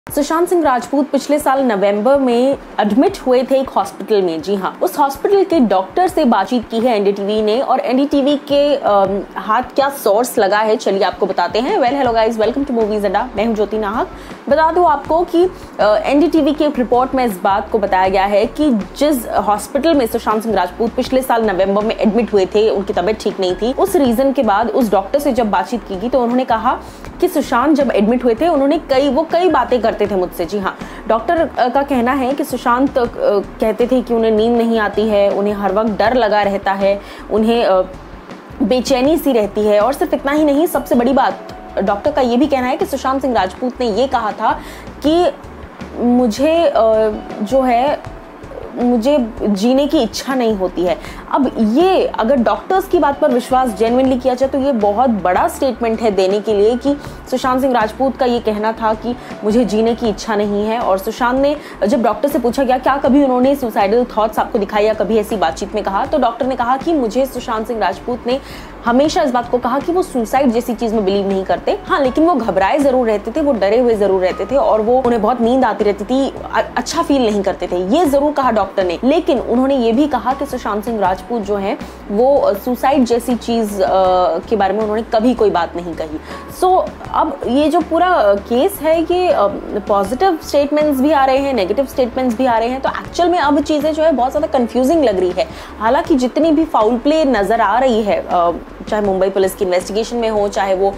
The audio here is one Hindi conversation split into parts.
सुशांत सिंह राजपूत पिछले साल नवंबर में एडमिट हुए थे एक हॉस्पिटल में। जी हाँ, उस हॉस्पिटल के डॉक्टर से बातचीत की है एनडीटीवी ने, और एनडीटीवी के हाथ क्या सोर्स लगा है चलिए आपको बताते हैं। Hello guys, welcome to movies Adda. मैं हूं ज्योति नाहक। बता दूं आपको कि एनडीटीवी की एक रिपोर्ट में इस बात को बताया गया है कि जिस हॉस्पिटल में सुशांत सिंह राजपूत पिछले साल नवंबर में एडमिट हुए थे, उनकी तबीयत ठीक नहीं थी। उस रीजन के बाद उस डॉक्टर से जब बातचीत की गई तो उन्होंने कहा कि सुशांत जब एडमिट हुए थे उन्होंने कई बातें करते थे मुझसे। जी हाँ, डॉक्टर का कहना है कि सुशांत कहते थे कि उन्हें नींद नहीं आती है, उन्हें हर वक्त डर लगा रहता है, उन्हें बेचैनी सी रहती है। और सिर्फ इतना ही नहीं, सबसे बड़ी बात डॉक्टर का ये भी कहना है कि सुशांत सिंह राजपूत ने ये कहा था कि मुझे जीने की इच्छा नहीं होती है। अब ये अगर डॉक्टर्स की बात पर विश्वास जेन्युइनली किया जाए तो ये बहुत बड़ा स्टेटमेंट है देने के लिए कि सुशांत सिंह राजपूत का ये कहना था कि मुझे जीने की इच्छा नहीं है। और सुशांत ने जब डॉक्टर से पूछा गया क्या कभी उन्होंने सुसाइडल थॉट्स आपको दिखाई या कभी ऐसी बातचीत में कहा, तो डॉक्टर ने कहा कि मुझे सुशांत सिंह राजपूत ने हमेशा इस बात को कहा कि वो सुसाइड जैसी चीज में बिलीव नहीं करते। हाँ, लेकिन वो घबराए जरूर रहते थे, वो डरे हुए जरूर रहते थे और वो उन्हें बहुत नींद आती रहती थी, अच्छा फील नहीं करते थे, ये जरूर कहा डॉक्टर ने। लेकिन उन्होंने ये भी कहा कि सुशांत सिंह राजपूत जो है वो सुसाइड जैसी चीज के बारे में उन्होंने कभी कोई बात नहीं कही। सो अब ये जो पूरा केस है ये पॉजिटिव स्टेटमेंट्स भी आ रहे हैं, नेगेटिव स्टेटमेंट्स भी आ रहे हैं, तो एक्चुअल में अब चीजें जो है बहुत ज्यादा कंफ्यूजिंग लग रही है। हालांकि जितनी भी फाउल प्ले नजर आ रही है, चाहे मुंबई पुलिस की इन्वेस्टिगेशन में हो, चाहे वो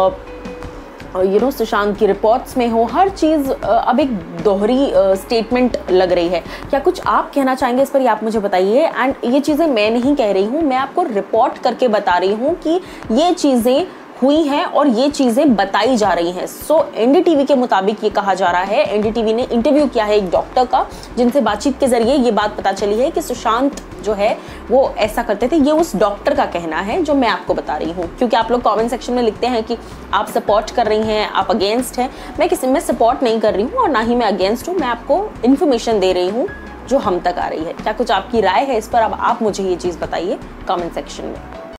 सुशांत की रिपोर्ट्स में हो, हर चीज अब एक दोहरी स्टेटमेंट लग रही है। क्या कुछ आप कहना चाहेंगे इस पर, ये आप मुझे बताइए। एंड ये चीजें मैं नहीं कह रही हूँ, मैं आपको रिपोर्ट करके बता रही हूँ कि ये चीजें हुई हैं और ये चीजें बताई जा रही हैं। सो एनडीटीवी के मुताबिक ये कहा जा रहा है, एनडीटीवी ने इंटरव्यू किया है एक डॉक्टर का जिनसे बातचीत के जरिए ये बात पता चली है कि सुशांत जो है वो ऐसा करते थे। ये उस डॉक्टर का कहना है जो मैं आपको बता रही हूँ, क्योंकि आप लोग कमेंट सेक्शन में लिखते हैं कि आप सपोर्ट कर रही हैं, आप अगेंस्ट हैं। मैं सपोर्ट नहीं कर रही हूँ और ना ही मैं अगेंस्ट हूँ, मैं आपको इन्फॉर्मेशन दे रही हूँ जो हम तक आ रही है। क्या कुछ आपकी राय है इस पर, अब आप मुझे ये चीज़ बताइए कमेंट सेक्शन में।